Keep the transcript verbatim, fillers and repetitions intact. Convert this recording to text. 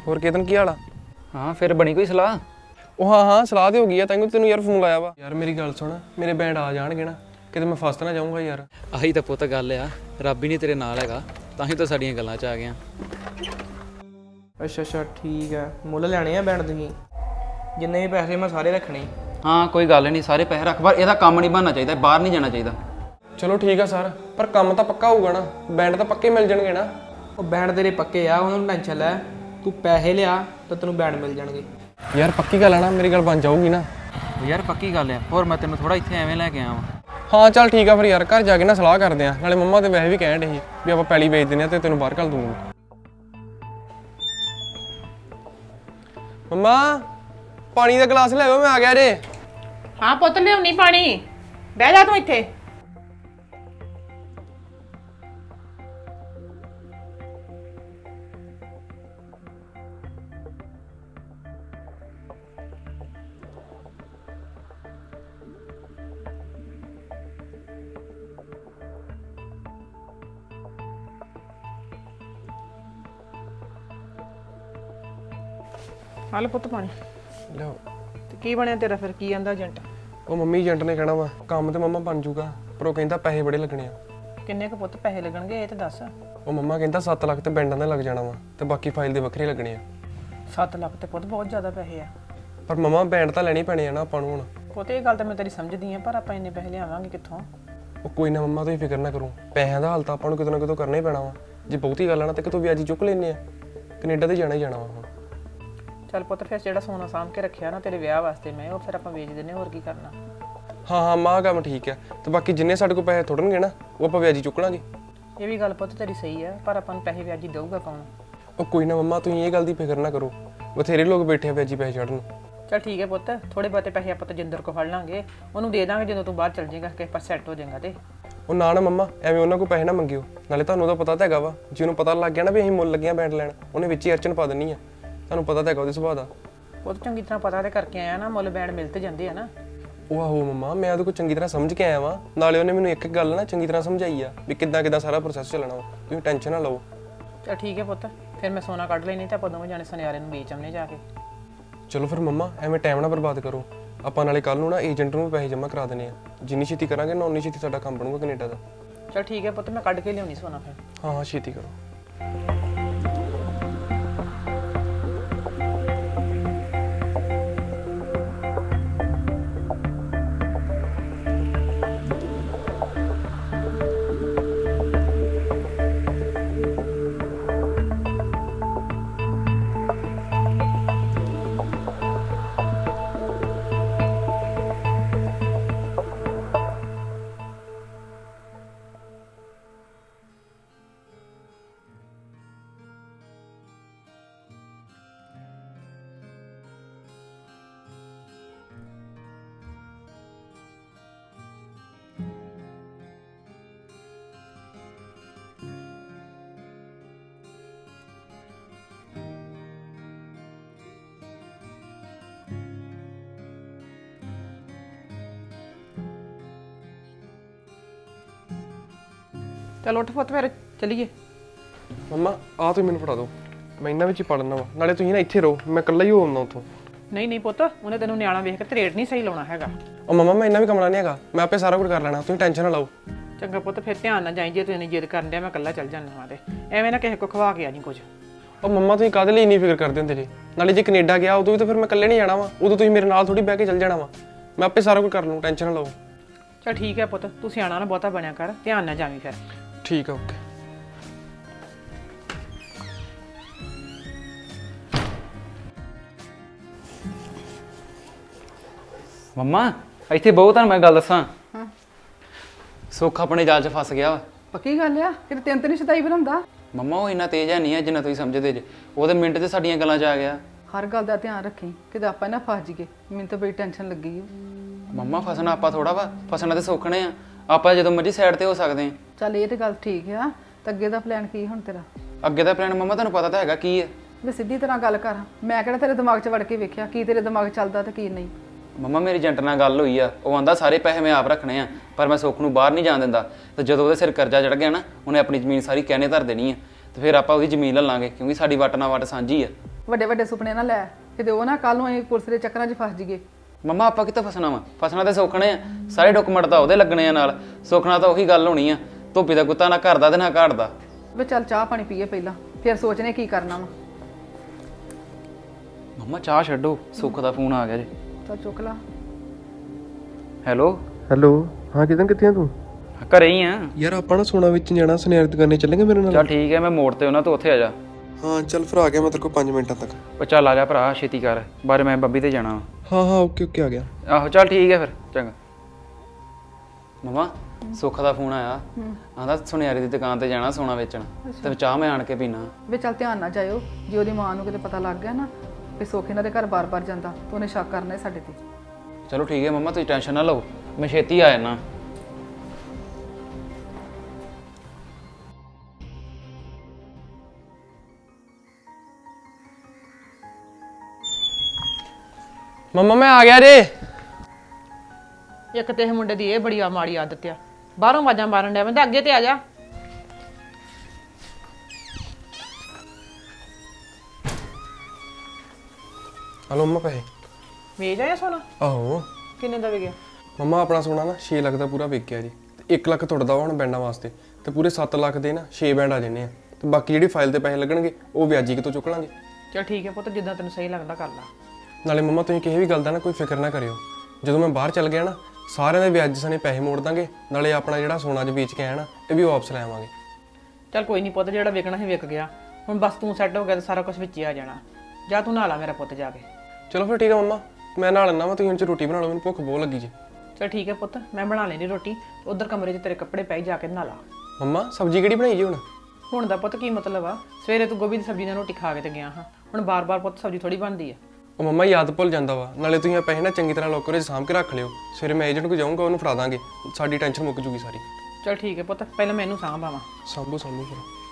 ਹੋਰ केतन की हाल आ? हाँ फिर बनी कोई सलाह? ਉਹ ਹਾਂ ਹਾਂ ਸਲਾਹ ਤੇ ਹੋ ਗਈ ਆ ਤੈਨੂੰ ਤੈਨੂੰ ਯਾਰ ਫੋਨ ਲਾਇਆ ਵਾ ਯਾਰ ਮੇਰੀ ਗੱਲ ਸੁਣ ਮੇਰੇ ਬੈਂਡ ਆ ਜਾਣਗੇ ਨਾ ਕਿਤੇ ਮੈਂ ਫਸ ਨਾ ਜਾਊਂਗਾ ਯਾਰ ਆਹੀ ਤਾਂ ਪੁੱਤ ਗੱਲ ਆ ਰੱਬ ਹੀ ਨਹੀਂ ਤੇਰੇ ਨਾਲ ਹੈਗਾ ਤਾਂ ਹੀ ਤਾਂ ਸਾਡੀਆਂ ਗੱਲਾਂ 'ਚ ਆ ਗਿਆ ਅੱਛਾ ਅੱਛਾ ਠੀਕ ਹੈ ਮੁੱਲ ਲੈਣੇ ਆ ਬੈਂਡ ਤੁਸੀਂ ਜਿੰਨੇ ਵੀ ਪੈਸੇ ਮੈਂ ਸਾਰੇ ਰੱਖਣੇ ਹਾਂ ਕੋਈ ਗੱਲ ਨਹੀਂ ਸਾਰੇ ਪੈਸੇ ਰੱਖ ਪਰ ਇਹਦਾ ਕੰਮ ਨਹੀਂ ਬਣਨਾ ਚਾਹੀਦਾ ਬਾਹਰ ਨਹੀਂ ਜਾਣਾ ਚਾਹੀਦਾ ਚਲੋ ਠੀਕ ਆ ਸਰ ਪਰ ਕੰਮ ਤਾਂ ਪੱਕਾ ਹੋਊਗਾ ਨਾ ਬੈਂਡ ਤਾਂ ਪੱਕੇ ਮਿਲ ਜਾਣਗੇ ਨਾ ਉਹ ਬੈਂਡ ਤੇਰੇ ਪੱਕੇ ਆ ਉਹਨਾਂ ਨੂੰ ਟੈਨਸ਼ਨ ਲੈ ਤੂੰ ਪੈਸੇ ਲਿਆ ਤਾਂ ਤੈਨੂੰ ਬੈਂਡ ਮਿਲ ਜਾਣਗੇ ਯਾਰ ਪੱਕੀ ਗੱਲ ਆ ਨਾ ਮੇਰੀ ਗੱਲ ਬਣ ਜਾਊਗੀ ਨਾ ਯਾਰ ਪੱਕੀ ਗੱਲ ਆ ਹੋਰ ਮੈਂ ਤੈਨੂੰ ਥੋੜਾ ਇੱਥੇ ਐਵੇਂ ਲੈ ਕੇ ਆਵਾਂ ਹਾਂ ਚੱਲ ਠੀਕ ਆ ਫਿਰ ਯਾਰ ਘਰ ਜਾ ਕੇ ਨਾ ਸਲਾਹ ਕਰਦੇ ਆ ਨਾਲੇ ਮੰਮਾ ਤੇ ਵੈਸੇ ਵੀ ਕਹਿਣ ਡੇ ਸੀ ਵੀ ਆਪਾਂ ਪੈਲੀ ਵੇਚ ਦਿੰਦੇ ਆ ਤੇ ਤੈਨੂੰ ਬਾਹਰ ਘੱਲ ਦੂੰਗਾ ਮੰਮਾ ਪਾਣੀ ਦਾ ਗਲਾਸ ਲੈ ਆਓ ਮੈਂ ਆ ਗਿਆ ਜੇ ਹਾਂ ਪੁੱਤ ਲਿਆਉਣੀ ਪਾਣੀ ਬਹਿ ਜਾ ਤੂੰ ਇੱਥੇ हाल पुत पानी ਲਓ ते की बनया तेरा फिर की आंदा ਏਜੰਟ ਉਹ ਮੰਮੀ ਏਜੰਟ ਨੇ ਕਹਿਣਾ ਵਾ ਕੰਮ ਤੇ ਮੰਮਾ ਬਣ ਜੂਗਾ ਪਰ ਉਹ ਕਹਿੰਦਾ ਪੈਸੇ ਬੜੇ ਲੱਗਣੇ ਆ किन्ने क पुत पैसे लगणगे ये ते दस ਉਹ ਮੰਮਾ ਕਹਿੰਦਾ ਸੱਤ ਲੱਖ ਤੇ ਬੈਂਡਾਂ ਦੇ ਲੱਗ ਜਾਣਾ ਵਾ ਤੇ ਬਾਕੀ ਫਾਈਲ ਦੇ ਵੱਖਰੇ ਲੱਗਣੇ ਆ सत्त लाख ते पुत बहुत ज्यादा पैसे आ ਪਰ ਮੰਮਾ ਬੈਂਡ ਤਾਂ ਲੈਣੇ ਪੈਣੇ ਆ ਨਾ ਆਪਾਂ ਨੂੰ ਹੁਣ पुत ये गल ते मैं तेरी समझदी आ पर ਆਪਾਂ ਇੰਨੇ ਪੈਸੇ ਲਿਆਵਾਂਗੇ ਕਿੱਥੋਂ ਉਹ ਕੋਈ ਨਾ ਮੰਮਾ ਤੁਸੀਂ ਫਿਕਰ ਨਾ ਕਰੋ ਪੈਸਿਆਂ ਦਾ ਹਾਲ ਤਾਂ ਆਪਾਂ ਨੂੰ ਕਿਤੇ ਨਾ ਕਿਤੇ ਕਰਨਾ ਹੀ ਪੈਣਾ ਵਾ ਜੇ ਬਹੁਤੀ ਗੱਲ ਆ ਨਾ ਤੇ ਕਿਤੋਂ ਵਿਆਜੀ ਚੁੱਕ ਲੈਨੇ ਆ ਕੈਨੇਡਾ ਤੇ ਜਾਣਾ ਹੀ ਜਾਣਾ ਵਾ ਹੁਣ ਚੱਲ ਪੁੱਤ ਫਿਰ ਜਿਹੜਾ ਸੋਨਾ ਸਾਂਭ ਕੇ ਰੱਖਿਆ ਨਾ ਤੇਰੇ ਵਿਆਹ ਵਾਸਤੇ ਮੈਂ ਉਹ ਫਿਰ ਆਪਾਂ ਵੇਚ ਦਿੰਨੇ ਹੋਰ ਕੀ ਕਰਨਾ ਹਾਂ ਹਾਂ ਮਾਂ ਕੰਮ ਠੀਕ ਆ ਤੇ ਬਾਕੀ ਜਿੰਨੇ ਸਾਡੇ ਕੋਲ ਪੈਸੇ ਥੋੜਨਗੇ ਨਾ ਉਹ ਆਪਾਂ ਵਿਆਜੀ ਚੁੱਕ ਲਾਂਗੇ ਇਹ ਵੀ ਗੱਲ ਪੁੱਤ ਤੇਰੀ ਸਹੀ ਆ ਪਰ ਆਪਾਂ ਨੂੰ ਪੈਸੇ ਵਿਆਜੀ ਦੇਊਗਾ ਕੌਣ ਉਹ ਕੋਈ ਨਾ ਮੰਮਾ ਤੁਸੀਂ ਇਹ ਗੱਲ ਦੀ ਫਿਕਰ ਨਾ ਕਰੋ ਬਥੇਰੇ ਲੋਕ ਬੈਠੇ ਆ ਵਿਆਜੀ ਪੈਸੇ ਚੜਨ ਚੱਲ ਠੀਕ ਹੈ ਪੁੱਤ ਥੋੜੇ ਬਹੁਤੇ ਪੈਸੇ ਆਪਾਂ ਤਜਿੰਦਰ ਕੋ ਫੜ ਲਾਂਗੇ ਉਹਨੂੰ ਦੇ ਦਾਂਗੇ ਜਦੋਂ ਤੂੰ ਬਾਹਰ ਚੱਲ ਜਾਏਗਾ ਕਿਸੇ ਪਾਸੇ ਸੈੱਟ ਹੋ ਜਾਏਗਾ ਤੇ ਉਹ ਨਾ ਨਾ ਮੰਮਾ ਐਵੇਂ ਉਹਨਾਂ ਕੋਲ ਪੈਸੇ ਨਾ ਮੰਗਿਓ ਨਾਲੇ ਤੁਹਾਨੂੰ ਤਾਂ ਪਤਾ ਤਾਂ ਹੈਗਾ ਵਾ ਜੇ ਉਹਨੂੰ ਪਤਾ ਲੱਗ ਗਿਆ ਨਾ ਵੀ ਅਸੀਂ ਮੁੱਲ ਲੱਗਿਆ ਬੈਂਡ ਲੈਣ ਉਹਨੇ ਵਿੱਚ ਹੀ ਅਰਚਨ ਪਾ ਦੇਣੀ ਆ ਤੁਹਾਨੂੰ ਪਤਾ ਤਾਂ ਹੈਗਾ ਉਹਦੇ ਸੁਭਾਅ ਦਾ ਉਹ ਚੰਗੀ ਤਰ੍ਹਾਂ ਪਤਾ ਤੇ ਕਰਕੇ ਆਇਆ ਨਾ ਮੁੱਲ ਬੈਂਡ ਮਿਲ ਤੇ ਜਾਂਦੇ ਆ ਨਾ ਉਹ ਆਹੋ ਮੰਮਾ ਮੈਂ ਉਹਦੇ ਕੋਲ ਚੰਗੀ ਤਰ੍ਹਾਂ ਸਮਝ ਕੇ ਆਇਆ ਵਾਂ ਨਾਲੇ ਉਹਨੇ ਮੈਨੂੰ ਇੱਕ ਇੱਕ ਗੱਲ ਨਾ ਚੰਗੀ ਤਰ੍ਹਾਂ ਸਮਝਾਈ ਆ ਵੀ ਕਿੱਦਾਂ ਕਿੱਦਾਂ ਸਾਰਾ ਪ੍ਰੋਸੈਸ ਚੱਲਣਾ ਵਾ ਤੁਸੀਂ ਟੈਨਸ਼ਨ ਨਾ ਲਓ ਚੱਲ ਠੀਕ ਹੈ ਪੁੱਤ ਫਿਰ ਮੈਂ ਸੋਨਾ ਕੱਢ ਲੈਣੀ ਤੇ ਆਪਾਂ ਦੋਵੇਂ ਜਾਣੇ ਸੁਨਿਆਰੇ ਨੂੰ ਵੇਚ ਆਉਣੇ ਜਾ ਕੇ ਚਲੋ ਫਿਰ ਮੰਮਾ ਐਵੇਂ ਟਾਈਮ ਨਾ ਬਰਬਾਦ ਕਰੋ ਆਪਾਂ ਨਾਲੇ ਕੱਲ ਨੂੰ ਨਾ ਏਜੰਟ ਨੂੰ ਪੈਸੇ ਜਮ੍ਹਾਂ ਕਰਾ ਦੇਣੇ ਆ ਜਿੰਨੀ ਛੇਤੀ ਕਰਾਂਗੇ ਨਾ ਉਨੀ ਛੇਤੀ ਸਾਡਾ ਕੰਮ ਬਣੂਗਾ ਕੈਨੇਡਾ ਦਾ ਚੱਲ ਠੀਕ ਹੈ ਪੁੱਤ ਮੈਂ ਕੱਢ ਕੇ ਲਿਆਉਣੀ ਸੋਨਾ ਫਿਰ ਹਾਂ ਹਾਂ ਛੇਤੀ ਕਰੋ चल उठ पुत फिर चलिए ਮੰਮਾ ਆ ਤੁਸੀਂ ਮੈਨੂੰ ਫੜਾ ਦਿਓ ਮੈਂ ਇਹਨਾਂ ਵਿੱਚ ਹੀ ਪੜ ਲੈਣਾ ਵਾ ਨਾਲੇ ਤੁਸੀਂ ਨਾ ਇੱਥੇ ਰਹੋ ਮੈਂ ਇਕੱਲਾ ਹੀ ਹੋ ਆਉਂਦਾ ਉੱਥੋਂ नहीं नहीं पुत उन्हें तेन न्याणा वेख के रेट नहीं सही लाना हैगा ਉਹ ਮੰਮਾ ਮੈਂ ਇਹਨਾਂ ਵੀ ਕਮਲਾ ਨਹੀਂ ਹੈਗਾ ਮੈਂ ਆਪੇ ਸਾਰਾ ਕੁਝ ਕਰ ਲੈਣਾ ਤੁਸੀਂ ਟੈਨਸ਼ਨ ਨਾ ਲਓ चंगा पुत फिर ध्यान ना जाई जे तू इन्नी जिद करन दिया मैं कल्ला चल जाना वा ते एवें ना किसी को खवा के आ नहीं कुछ ਉਹ ਮੰਮਾ ਤੁਸੀਂ ਕਾਹਦੇ ਲਈ ਇੰਨੀ ਫਿਕਰ ਕਰਦੇ ਹੁੰਦੇ ਜੀ ਨਾਲੇ ਜੇ ਕੈਨੇਡਾ ਗਿਆ ਉਦੋਂ ਵੀ ਤਾਂ ਫਿਰ ਮੈਂ ਇਕੱਲੇ ਨਹੀਂ ਜਾਣਾ ਵਾ ਉਦੋਂ ਤੁਸੀਂ ਮੇਰੇ ਨਾਲ ਥੋੜੀ ਬਹਿ ਕੇ ਚੱਲ ਜਾਣਾ ਵਾ ਮੈਂ ਆਪੇ ਸਾਰਾ ਕੁਝ ਕਰ ਲੂੰ ਟੈਨਸ਼ਨ ਨਾ ਲਓ चल ठीक है पुत तू सियाना ना बहुता बनया कर ध्यान ना जावी फिर ਠੀਕ ਆ ਓਕੇ ਮੰਮਾ ਇੱਥੇ ਬਹੁਤ ਤੁਹਾਨੂੰ ਮੈਂ ਗੱਲ ਦੱਸਾਂ ਹਾਂ ਸੁੱਖ ਆਪਣੇ ਜਾਲ 'ਚ ਫਸ ਗਿਆ ਵਾ ਪੱਕੀ ਗੱਲ ਆ ਕਿ ਤਿੰਨ ਤਿੰਨ ਸ਼ਦਾਈ ਬਣਾਉਂਦਾ ਮੰਮਾ ਉਹ ਇੰਨਾ ਤੇਜ਼ ਹੈ ਨਹੀਂ ਹੈ ਜਿੰਨਾ ਤੁਸੀਂ ਸਮਝਦੇ ਜੇ ਉਹਦੇ ਮਿੰਟ 'ਚ ਸਾਡੀਆਂ ਗੱਲਾਂ 'ਚ ਆ ਗਿਆ ਹਰ ਗੱਲ ਦਾ ਧਿਆਨ ਰੱਖੀ ਕਿਤੇ ਆਪਾਂ ਨਾ ਫਸ ਜੀਏ ਮੈਨੂੰ ਤਾਂ ਬੜੀ ਟੈਨਸ਼ਨ ਲੱਗੀ ਹੈ ਮੰਮਾ ਫਸਣਾ ਆਪਾਂ ਥੋੜਾ ਵਾ ਫਸਣਾ ਤੇ ਸੌਖਣੇ ਆ ਆਪਾਂ ਜਦੋਂ ਮਰਜ਼ੀ ਸਾਈਡ ਤੇ ਹੋ ਸਕਦੇ ਆ ਚੱਲ ਇਹ ਤੇ ਗੱਲ ਠੀਕ ਆ ਤਾਂ ਅੱਗੇ ਦਾ ਪਲਾਨ ਕੀ ਹੁਣ ਤੇਰਾ ਅੱਗੇ ਦਾ ਪਲਾਨ ਮੰਮਾ ਤੁਹਾਨੂੰ ਪਤਾ ਤਾਂ ਹੈਗਾ ਕੀ ਹੈ ਵੀ ਸਿੱਧੀ ਤਰ੍ਹਾਂ ਗੱਲ ਕਰ ਮੈਂ ਕਿਹੜਾ ਤੇਰੇ ਦਿਮਾਗ 'ਚ ਵੜ ਕੇ ਵੇਖਿਆ ਕੀ ਤੇਰੇ ਦਿਮਾਗ 'ਚ ਚੱਲਦਾ ਤੇ ਕੀ ਨਹੀਂ ਮੰਮਾ ਮੇਰੀ ਏਜੰਟ ਨਾਲ ਗੱਲ ਹੋਈ ਆ ਉਹ ਆਂਦਾ ਸਾਰੇ ਪੈਸੇ ਮੈਂ ਆਪ ਰੱਖਣੇ ਆ ਪਰ ਮੈਂ ਸੁੱਖ ਨੂੰ ਬਾਹਰ ਨਹੀਂ ਜਾਣ ਦਿੰਦਾ ਤੇ ਜਦੋਂ ਉਹਦੇ ਸਿਰ ਕਰਜ਼ਾ ਚੜ ਗਿਆ ਨਾ ਉਹਨੇ ਆਪਣੀ ਜ਼ਮੀਨ ਸਾਰੀ ਕਹਿਣੇ ਧਰ ਦੇਣੀ ਆ ਤੇ ਫਿਰ ਆਪਾਂ ਉਹਦੀ ਜ਼ਮੀਨ ਲੈ ਲਾਂਗੇ ਕਿਉਂਕਿ ਸਾਡੀ ਵੱਟ ਨਾਲ ਵੱਟ ਸਾਂਝੀ ਆ ਵੱਡੇ ਵੱਡੇ ਸੁਪਨੇ ਨਾ ਲੈ ਕਿਤੇ ਉਹ ਨਾ ਕੱਲ ਨੂੰ ਅਸੀਂ ਪੁਲਿਸ ਦੇ ਚੱਕਰਾਂ 'ਚ ਫਸ ਜਾਈਏ। ਮੰਮਾ ਆਪਾਂ ਕਿੱਥੇ ਫਸਣਾ ਵਾ? ਫਸਣਾ ਤੇ ਸੌਖਣੇ ਆ, ਸਾਰੇ ਡਾਕੂਮੈਂਟ ਤਾਂ ਉਹਦੇ ਲੱਗਣੇ ਆ ਨਾਲ। ਸੌਖਣਾ ਤਾਂ ਉਹੀ ਗੱਲ ਹੋਣੀ ਆ, ਧੋਬੀ ਦਾ ਕੁੱਤਾ ਨਾ ਘਰ ਦਾ ਤੇ ਨਾ ਘਾਟ ਦਾ। ਵੇ ਚੱਲ ਚਾਹ ਪਾਣੀ ਪੀਏ ਪਹਿਲਾਂ, ਫਿਰ ਸੋਚਨੇ ਕੀ ਕਰਨਾ ਵਾ। ਮੰਮਾ ਚਾਹ ਛੱਡੋ, ਸੁੱਖ ਦਾ ਫੋਨ ਆ ਗਿਆ ਜੀ। ਚੱਲ ਚੁੱਕ ਲਾ। ਹੈਲੋ ਹੈਲੋ, ਹਾਂ ਕਿਦਾਂ ਕਿੱਥੇ ਆ ਤੂੰ? ਘਰੇ ਹੀ ਆ। ਯਾਰ ਆਪਾਂ ਨਾ ਸੋਨਾ ਵਿੱਚ ਜਾਣਾ, ਸੁਨਿਆਰੇ ਦੁਕਾਨੇ ਚੱਲਾਂਗੇ ਮੇਰੇ ਨਾਲ? ਚੱਲ ਠੀਕ ਹੈ, ਮੈਂ ਮੋੜ ਤੇ ਉਹਨਾਂ ਤੋਂ ਉੱਥੇ ਆ ਜਾ। ਹਾਂ ਚੱਲ ਫਿਰ ਆ ਗਿਆ ਮੈਂ ਤੇਰੇ ਕੋਲ ਪੰਜ ਮਿੰਟਾਂ ਤੱਕ। ਉਹ ਚੱਲ ਆ ਜਾ ਭਰਾ, ਛੇਤੀ ਕਰ, ਬਾਰੇ ਮੈਂ ਬੰਬੀ ਤੇ ਜਾਣਾ ਵਾ। ਹਾਂ ਹਾਂ ਓਕੇ ਓਕੇ ਆ ਗਿਆ। ਆਹੋ ਚੱਲ ਠੀਕ ਹੈ ਫਿਰ, ਚੰਗਾ। ਮਮਾ ਸੁੱਖ ਦਾ ਫੋਨ ਆਇਆ, ਆਂਦਾ ਸੁਨਿਆਰੇ ਦੀ ਦੁਕਾਨ ਤੇ ਜਾਣਾ ਸੋਨਾ ਵੇਚਣ, ਤੇ ਚਾਹ ਮੈਂ ਆਣ ਕੇ ਪੀਣਾ। ਵੇ ਚੱਲ ਧਿਆਨ ਨਾਲ ਜਾਇਓ, ਜੇ ਉਹਦੀ ਮਾਂ ਨੂੰ ਕਿਤੇ ਪਤਾ ਲੱਗ ਗਿਆ ਨਾ ਵੀ ਸੁੱਖ ਇਹਨਾਂ ਦੇ ਘਰ ਬਾਰ-ਬਾਰ ਜਾਂਦਾ ਤਾਂ ਉਹਨੇ ਸ਼ੱਕ ਕਰਨਾ ਹੈ ਸਾਡੇ ਤੇ। ਚਲੋ ਠੀਕ ਹੈ ਮਮਾ, ਤੁਸੀਂ ਟੈਨਸ਼ਨ ਨਾ ਲਓ, ਮੈਂ ਛੇਤੀ ਆ ਜਾਣਾ। ਮੰਮਾ ਮੈਂ ਆ ਗਿਆ ਜੇ। ਇੱਕ ਤੇ ਇਹ ਮੁੰਡੇ ਦੀ ਇਹ ਬੜੀ ਆ ਮਾੜੀ ਆਦਤ ਆ, ਬਾਹਰੋਂ ਆਵਾਜ਼ਾਂ ਮਾਰਨ ਡਿਆ ਬੰਦਾ, ਅੱਗੇ ਤੇ ਆ ਜਾ। ਹਲੋ ਮੰਮਾ ਪੈਸੇ। ਵੇਚ ਆਇਆ ਸੋਨਾ? ਆਹੋ। ਕਿੰਨੇ ਦਾ ਵਿਕਿਆ? ਮੰਮਾ ਆਪਣਾ ਸੋਨਾ ਨਾ ਛੇ ਲੱਖ ਦਾ ਪੂਰਾ ਵਿਕ ਗਿਆ ਜੀ, ਤੇ ਇੱਕ ਲੱਖ ਤੁਹਾਡਾ ਹੁਣ ਬੈਂਡਾਂ ਵਾਸਤੇ, ਤੇ ਪੂਰੇ ਸੱਤ ਲੱਖ ਦੇ ਨਾ ਛੇ ਬੈਂਡ ਆ ਜਾਣੇ ਆ, ਤੇ ਬਾਕੀ ਜਿਹੜੀ ਫਾਈਲ ਤੇ ਪੈਸੇ ਲੱਗਣਗੇ ਉਹ ਵਿਆਜੀ ਕਿਤੋਂ ਚੁੱਕ ਲਾਂਗੇ। ਚਲ ਠੀਕ ਹੈ ਪੁੱਤ, ਜਿੱਦਾਂ ਤੈਨੂੰ ਸਹੀ ਲੱਗਦਾ ਕਰ ਲਾ। ਨਾਲੇ ਮੰਮਾ ਤੁਸੀਂ ਕਿਸੇ ਵੀ ਗੱਲ ਦਾ ਨਾ ਕੋਈ ਫਿਕਰ ਨਾ ਕਰਿਓ, ਜਦੋਂ ਮੈਂ ਬਾਹਰ ਚੱਲ ਗਿਆ ਨਾ ਸਾਰਿਆਂ ਦੇ ਵਿਆਜ ਸਣੇ ਪੈਸੇ ਮੋੜ ਦਾਂਗੇ, ਨਾਲੇ ਆਪਣਾ ਜਿਹੜਾ ਸੋਨਾ ਅੱਜ ਵੇਚ ਕੇ ਆਇਆ ਨਾ ਇਹ ਵੀ ਵਾਪਸ ਲੈ ਆਵਾਂਗੇ। ਚਲ ਕੋਈ ਨਹੀਂ ਪੁੱਤ, ਜਿਹੜਾ ਵਿਕਣਾ ਸੀ ਵਿਕ ਗਿਆ, ਹੁਣ ਬਸ ਤੂੰ ਸੈੱਟ ਹੋ ਗਿਆ ਤਾਂ ਸਾਰਾ ਕੁਝ ਵਿੱਚ ਹੀ ਆ ਜਾਣਾ। ਜਾ ਤੂੰ ਨਹਾ ਲਾ ਮੇਰਾ ਪੁੱਤ ਜਾ ਕੇ। ਚਲੋ ਫਿਰ ਠੀਕ ਹੈ ਮੰਮਾ, ਮੈਂ ਨਹਾ ਲੈਣਾ ਵਾ, ਤੁਸੀਂ ਹੁਣ ਚ ਰੋਟੀ ਬਣਾ ਲਓ, ਮੈਨੂੰ ਭੁੱਖ ਬਹੁਤ ਲੱਗੀ ਜੀ। ਚਲ ਠੀਕ ਹੈ ਪੁੱਤ, ਮੈਂ ਬਣਾ ਲੈਣੀ ਰੋਟੀ, ਉਧਰ ਕਮਰੇ 'ਚ ਤੇਰੇ ਕੱਪੜੇ ਪਏ, ਜਾ ਕੇ ਨਹਾ ਲਾ। ਮੰਮਾ ਸਬਜ਼ੀ ਕਿਹੜੀ ਬਣਾਈ ਜੀ ਹੁਣ? ਹੁਣ ਦਾ ਪੁੱਤ ਕੀ ਮਤਲਬ ਆ, ਸਵੇਰੇ ਤੂੰ ਗੋਭੀ ਦੀ ਸਬਜ਼ੀ ਨਾਲ ਰੋਟੀ ਖਾ ਕੇ ਤੇ ਗਿਆ ਹਾਂ, ਹੁਣ ਬਾਰ-ਬਾਰ ਪੁੱਤ ਸਬਜ਼ੀ ਥੋੜੀ ਬਣਦੀ ਆ। ਉਹ ਮੰਮਾ ਯਾਦ ਭੁੱਲ ਜਾਂਦਾ ਵਾ, ਨਾਲੇ ਤੁਸੀਂ ਇਹ ਪੈਸੇ ਨਾ ਚੰਗੀ ਤਰ੍ਹਾਂ ਲੋਕਰ 'ਚ ਸਾਂਭ ਕੇ ਰੱਖ ਲਿਓ, ਸਵੇਰੇ ਮੈਂ ਏਜੰਟ ਕੋਲ ਜਾਊਂਗਾ, ਉਹਨੂੰ ਫੜਾ ਦਾਂਗੇ, ਸਾਡੀ ਟੈਨਸ਼ਨ ਮੁੱਕ ਜੂਗੀ ਸਾਰੀ। ਚਲ ਠੀਕ ਹੈ ਪੁੱਤ, ਪਹਿਲਾਂ ਮੈਨੂੰ ਸਾਂਭ ਆਵਾਂ। ਸਾਂਭੋ ਸਾਂਭੋ ਫਿਰ।